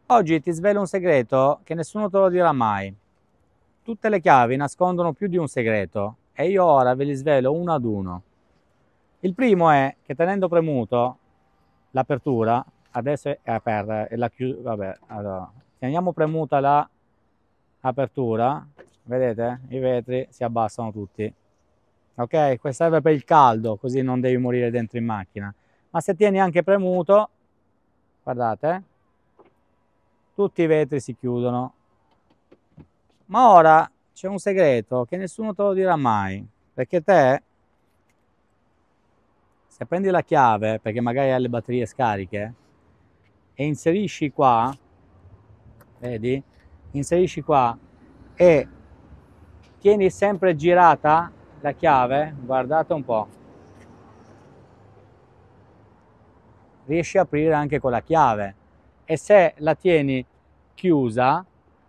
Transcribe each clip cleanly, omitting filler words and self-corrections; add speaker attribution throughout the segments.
Speaker 1: Oggi ti svelo un segreto che nessuno te lo dirà mai. Tutte le chiavi nascondono più di un segreto e io ora ve li svelo uno ad uno. Il primo è che tenendo premuto l'apertura, adesso è aperta e la chiusura, vabbè, allora, teniamo premuta l'apertura, vedete? I vetri si abbassano tutti. Ok? Questo serve per il caldo, così non devi morire dentro in macchina. Ma se tieni anche premuto, guardate, tutti i vetri si chiudono. Ma ora c'è un segreto che nessuno te lo dirà mai, perché te, se prendi la chiave, perché magari hai le batterie scariche, e inserisci qua, vedi? Inserisci qua e tieni sempre girata la chiave, guardate un po', riesci a aprire anche con la chiave. E se la tieni chiusa,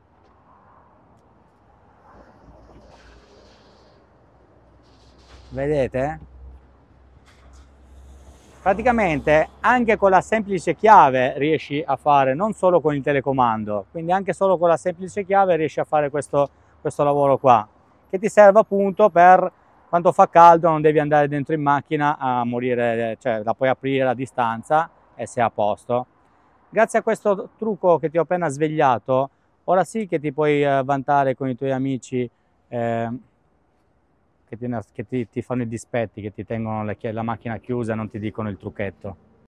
Speaker 1: vedete? Praticamente anche con la semplice chiave riesci a fare, non solo con il telecomando, quindi anche solo con la semplice chiave riesci a fare questo lavoro qua, che ti serve appunto per quando fa caldo non devi andare dentro in macchina a morire, cioè la puoi aprire a distanza e sei a posto. Grazie a questo trucco che ti ho appena svegliato, ora sì che ti puoi vantare con i tuoi amici eh, che ti fanno i dispetti, che ti tengono la macchina chiusa e non ti dicono il trucchetto.